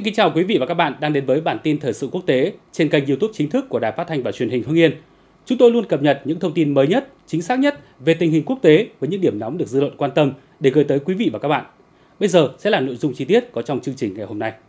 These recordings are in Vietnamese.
Xin kính chào quý vị và các bạn đang đến với bản tin thời sự quốc tế trên kênh YouTube chính thức của Đài Phát thanh và Truyền hình Hưng Yên. Chúng tôi luôn cập nhật những thông tin mới nhất, chính xác nhất về tình hình quốc tế với những điểm nóng được dư luận quan tâm để gửi tới quý vị và các bạn. Bây giờ sẽ là nội dung chi tiết có trong chương trình ngày hôm nay.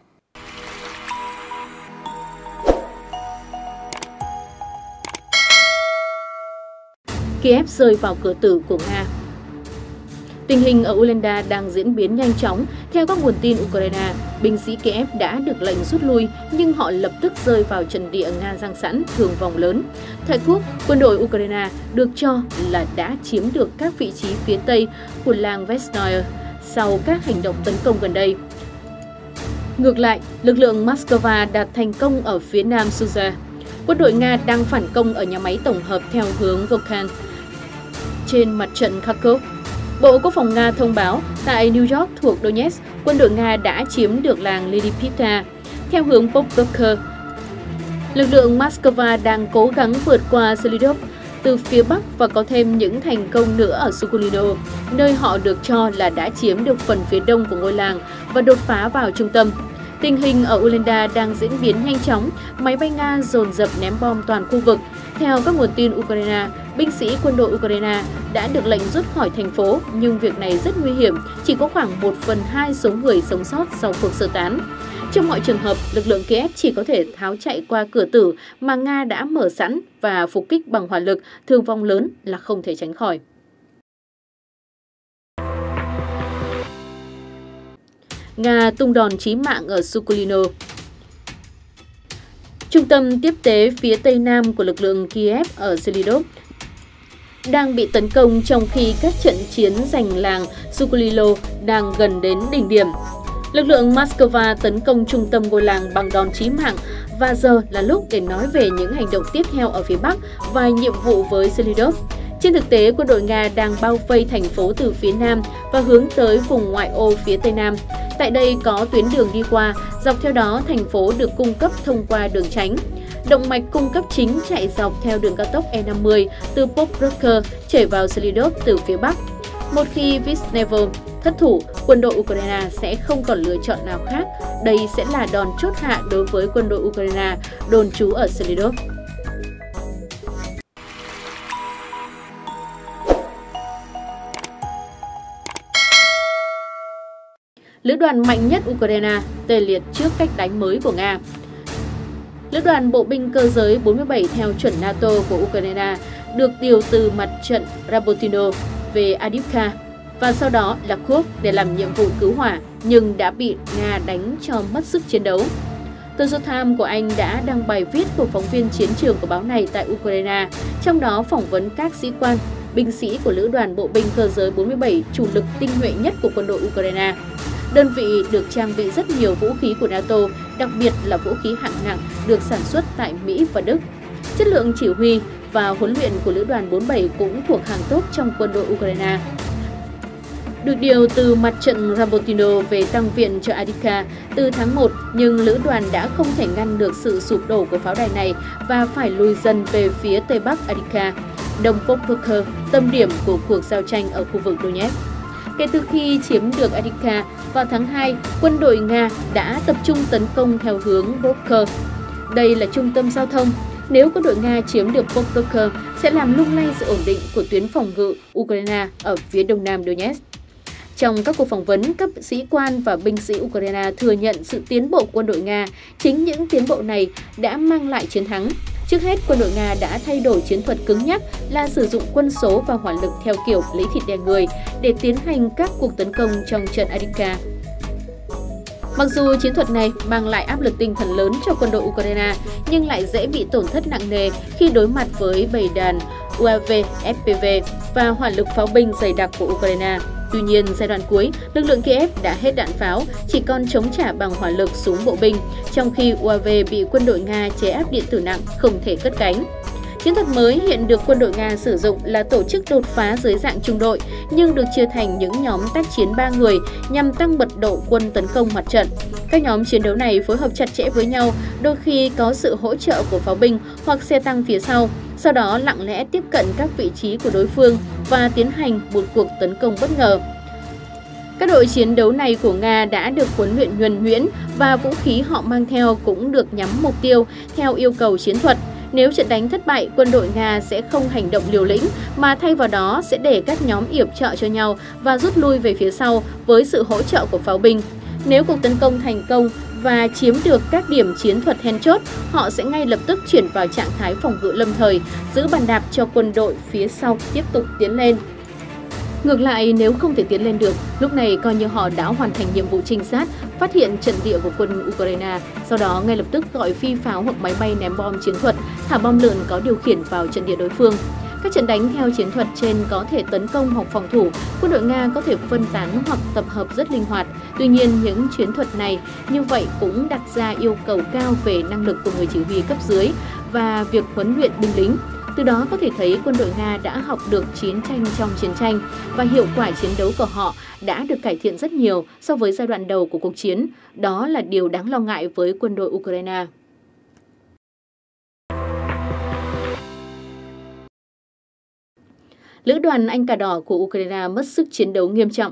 Kiev rơi vào cửa tử của Nga. Tình hình ở Ulenda đang diễn biến nhanh chóng. Theo các nguồn tin Ukraine, binh sĩ Kiev đã được lệnh rút lui nhưng họ lập tức rơi vào trận địa Nga giăng sẵn, thương vong lớn. Tại Quốc, quân đội Ukraine được cho là đã chiếm được các vị trí phía tây của làng Vesnoye sau các hành động tấn công gần đây. Ngược lại, lực lượng Moscow đạt thành công ở phía nam Suza. Quân đội Nga đang phản công ở nhà máy tổng hợp theo hướng Volkan trên mặt trận Kharkov. Bộ Quốc phòng Nga thông báo tại New York thuộc Donetsk, quân đội Nga đã chiếm được làng Lydipivka theo hướng Pokrovka. Lực lượng Moscow đang cố gắng vượt qua Selidov từ phía bắc và có thêm những thành công nữa ở Sukulino, nơi họ được cho là đã chiếm được phần phía đông của ngôi làng và đột phá vào trung tâm. Tình hình ở Ulenda đang diễn biến nhanh chóng, máy bay Nga dồn dập ném bom toàn khu vực. Theo các nguồn tin Ukraine, binh sĩ quân đội Ukraine đã được lệnh rút khỏi thành phố, nhưng việc này rất nguy hiểm, chỉ có khoảng 1/2 số người sống sót sau cuộc sơ tán. Trong mọi trường hợp, lực lượng Kiev chỉ có thể tháo chạy qua cửa tử mà Nga đã mở sẵn và phục kích bằng hỏa lực, thương vong lớn là không thể tránh khỏi. Nga tung đòn chí mạng ở Sukulino. Trung tâm tiếp tế phía tây nam của lực lượng Kiev ở Selidov đang bị tấn công trong khi các trận chiến giành làng Sukulino đang gần đến đỉnh điểm. Lực lượng Moscow tấn công trung tâm ngôi làng bằng đòn chí mạng và giờ là lúc để nói về những hành động tiếp theo ở phía bắc và nhiệm vụ với Selidov. Trên thực tế, quân đội Nga đang bao vây thành phố từ phía nam và hướng tới vùng ngoại ô phía tây nam. Tại đây có tuyến đường đi qua, dọc theo đó thành phố được cung cấp thông qua đường tránh. Động mạch cung cấp chính chạy dọc theo đường cao tốc E50 từ Pokrovka chảy vào Selidov từ phía bắc. Một khi Visnevo thất thủ, quân đội Ukraine sẽ không còn lựa chọn nào khác. Đây sẽ là đòn chốt hạ đối với quân đội Ukraine đồn trú ở Selidov. Lữ đoàn mạnh nhất Ukraine tê liệt trước cách đánh mới của Nga. Lữ đoàn bộ binh cơ giới 47 theo chuẩn NATO của Ukraine được điều từ mặt trận Rabotino về Avdiivka và sau đó là Kharkov để làm nhiệm vụ cứu hỏa, nhưng đã bị Nga đánh cho mất sức chiến đấu. Tờ The Times của Anh đã đăng bài viết của phóng viên chiến trường của báo này tại Ukraine, trong đó phỏng vấn các sĩ quan, binh sĩ của Lữ đoàn bộ binh cơ giới 47 chủ lực tinh nhuệ nhất của quân đội Ukraine. Đơn vị được trang bị rất nhiều vũ khí của NATO, đặc biệt là vũ khí hạng nặng được sản xuất tại Mỹ và Đức. Chất lượng chỉ huy và huấn luyện của Lữ đoàn 47 cũng thuộc hàng tốt trong quân đội Ukraine. Được điều từ mặt trận Rabotino về tăng viện cho Avdiivka từ tháng 1, nhưng lữ đoàn đã không thể ngăn được sự sụp đổ của pháo đài này và phải lùi dần về phía tây bắc Avdiivka, đông Pokrovka, tâm điểm của cuộc giao tranh ở khu vực Donetsk. Kể từ khi chiếm được Avdiivka vào tháng 2, quân đội Nga đã tập trung tấn công theo hướng Pokrovka. Đây là trung tâm giao thông. Nếu quân đội Nga chiếm được Pokrovka, sẽ làm lung lay sự ổn định của tuyến phòng ngự Ukraine ở phía đông nam Donetsk. Trong các cuộc phỏng vấn, các sĩ quan và binh sĩ Ukraine thừa nhận sự tiến bộ của quân đội Nga. Chính những tiến bộ này đã mang lại chiến thắng. Trước hết, quân đội Nga đã thay đổi chiến thuật cứng nhắc là sử dụng quân số và hỏa lực theo kiểu lấy thịt đè người để tiến hành các cuộc tấn công trong trận Avdiivka. Mặc dù chiến thuật này mang lại áp lực tinh thần lớn cho quân đội Ukraine, nhưng lại dễ bị tổn thất nặng nề khi đối mặt với bầy đàn UAV, FPV và hỏa lực pháo binh dày đặc của Ukraine. Tuy nhiên, giai đoạn cuối, lực lượng Kiev đã hết đạn pháo, chỉ còn chống trả bằng hỏa lực súng bộ binh, trong khi UAV bị quân đội Nga chế áp điện tử nặng không thể cất cánh. Chiến thuật mới hiện được quân đội Nga sử dụng là tổ chức đột phá dưới dạng trung đội, nhưng được chia thành những nhóm tác chiến 3 người nhằm tăng mật độ quân tấn công mặt trận. Các nhóm chiến đấu này phối hợp chặt chẽ với nhau, đôi khi có sự hỗ trợ của pháo binh hoặc xe tăng phía sau đó lặng lẽ tiếp cận các vị trí của đối phương và tiến hành một cuộc tấn công bất ngờ. Các đội chiến đấu này của Nga đã được huấn luyện nhuần nhuyễn và vũ khí họ mang theo cũng được nhắm mục tiêu theo yêu cầu chiến thuật. Nếu trận đánh thất bại, quân đội Nga sẽ không hành động liều lĩnh mà thay vào đó sẽ để các nhóm yểm trợ cho nhau và rút lui về phía sau với sự hỗ trợ của pháo binh. Nếu cuộc tấn công thành công và chiếm được các điểm chiến thuật then chốt, họ sẽ ngay lập tức chuyển vào trạng thái phòng ngự lâm thời, giữ bàn đạp cho quân đội phía sau tiếp tục tiến lên. Ngược lại, nếu không thể tiến lên được, lúc này coi như họ đã hoàn thành nhiệm vụ trinh sát, phát hiện trận địa của quân Ukraine, sau đó ngay lập tức gọi phi pháo hoặc máy bay ném bom chiến thuật, thả bom lượn có điều khiển vào trận địa đối phương. Các trận đánh theo chiến thuật trên có thể tấn công hoặc phòng thủ, quân đội Nga có thể phân tán hoặc tập hợp rất linh hoạt. Tuy nhiên, những chiến thuật này như vậy cũng đặt ra yêu cầu cao về năng lực của người chỉ huy cấp dưới và việc huấn luyện binh lính. Từ đó có thể thấy quân đội Nga đã học được chiến tranh trong chiến tranh và hiệu quả chiến đấu của họ đã được cải thiện rất nhiều so với giai đoạn đầu của cuộc chiến. Đó là điều đáng lo ngại với quân đội Ukraine. Lữ đoàn Anh Cà Đỏ của Ukraine mất sức chiến đấu nghiêm trọng.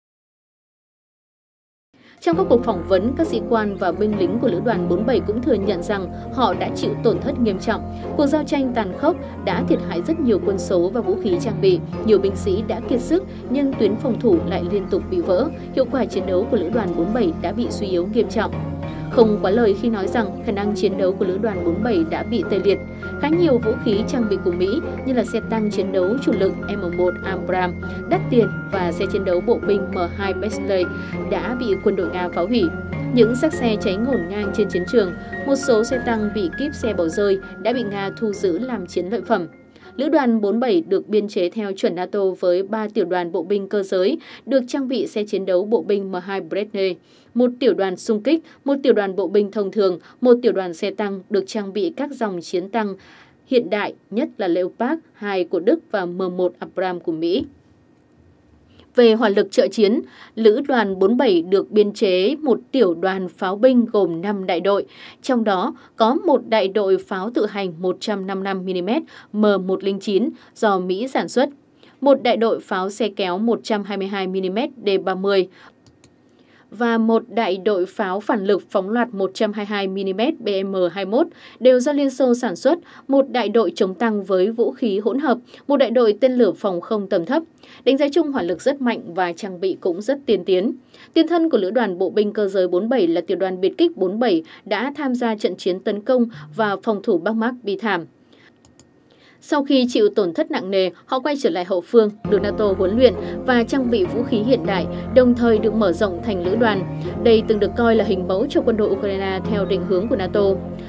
Trong các cuộc phỏng vấn, các sĩ quan và binh lính của Lữ đoàn 47 cũng thừa nhận rằng họ đã chịu tổn thất nghiêm trọng. Cuộc giao tranh tàn khốc đã thiệt hại rất nhiều quân số và vũ khí trang bị. Nhiều binh sĩ đã kiệt sức nhưng tuyến phòng thủ lại liên tục bị vỡ. Hiệu quả chiến đấu của Lữ đoàn 47 đã bị suy yếu nghiêm trọng. Không quá lời khi nói rằng khả năng chiến đấu của Lữ đoàn 47 đã bị tê liệt. Khá nhiều vũ khí trang bị của Mỹ như là xe tăng chiến đấu chủ lực M1 Abrams đắt tiền và xe chiến đấu bộ binh M2 Bexley đã bị quân đội Nga phá hủy. Những xác xe cháy ngổn ngang trên chiến trường, một số xe tăng bị kíp xe bỏ rơi đã bị Nga thu giữ làm chiến lợi phẩm. Lữ đoàn 47 được biên chế theo chuẩn NATO với 3 tiểu đoàn bộ binh cơ giới, được trang bị xe chiến đấu bộ binh M2 Bradley, một tiểu đoàn xung kích, một tiểu đoàn bộ binh thông thường, một tiểu đoàn xe tăng được trang bị các dòng chiến tăng hiện đại nhất là Leopard 2 của Đức và M1 Abrams của Mỹ. Về hỏa lực trợ chiến, Lữ đoàn 47 được biên chế một tiểu đoàn pháo binh gồm 5 đại đội, trong đó có một đại đội pháo tự hành 155mm M109 do Mỹ sản xuất, một đại đội pháo xe kéo 122mm D30 và một đại đội pháo phản lực phóng loạt 122mm BM21 đều do Liên Xô sản xuất, một đại đội chống tăng với vũ khí hỗn hợp, một đại đội tên lửa phòng không tầm thấp. Đánh giá chung hỏa lực rất mạnh và trang bị cũng rất tiên tiến. Tiền thân của Lữ đoàn Bộ binh Cơ giới 47 là tiểu đoàn biệt kích 47 đã tham gia trận chiến tấn công và phòng thủ Bắc Mác bi thảm. Sau khi chịu tổn thất nặng nề, họ quay trở lại hậu phương, được NATO huấn luyện và trang bị vũ khí hiện đại, đồng thời được mở rộng thành lữ đoàn. Đây từng được coi là hình mẫu cho quân đội Ukraine theo định hướng của NATO.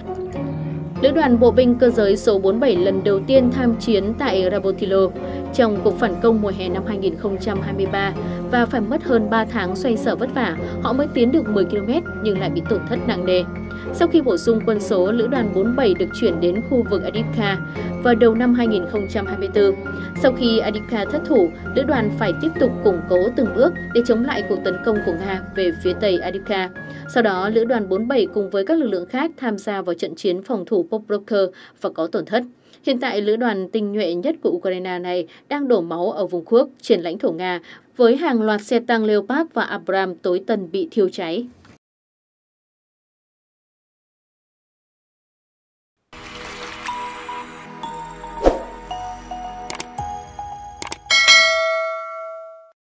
Lữ đoàn Bộ binh Cơ giới số 47 lần đầu tiên tham chiến tại Rabotilo trong cuộc phản công mùa hè năm 2023 và phải mất hơn 3 tháng xoay sở vất vả, họ mới tiến được 10 km nhưng lại bị tổn thất nặng nề. Sau khi bổ sung quân số, Lữ đoàn 47 được chuyển đến khu vực Avdiivka vào đầu năm 2024. Sau khi Avdiivka thất thủ, Lữ đoàn phải tiếp tục củng cố từng bước để chống lại cuộc tấn công của Nga về phía tây Avdiivka. Sau đó, Lữ đoàn 47 cùng với các lực lượng khác tham gia vào trận chiến phòng thủ Pokrovka và có tổn thất. Hiện tại, lữ đoàn tinh nhuệ nhất của Ukraine này đang đổ máu ở vùng Kursk trên lãnh thổ Nga với hàng loạt xe tăng Leopard và Abrams tối tân bị thiêu cháy.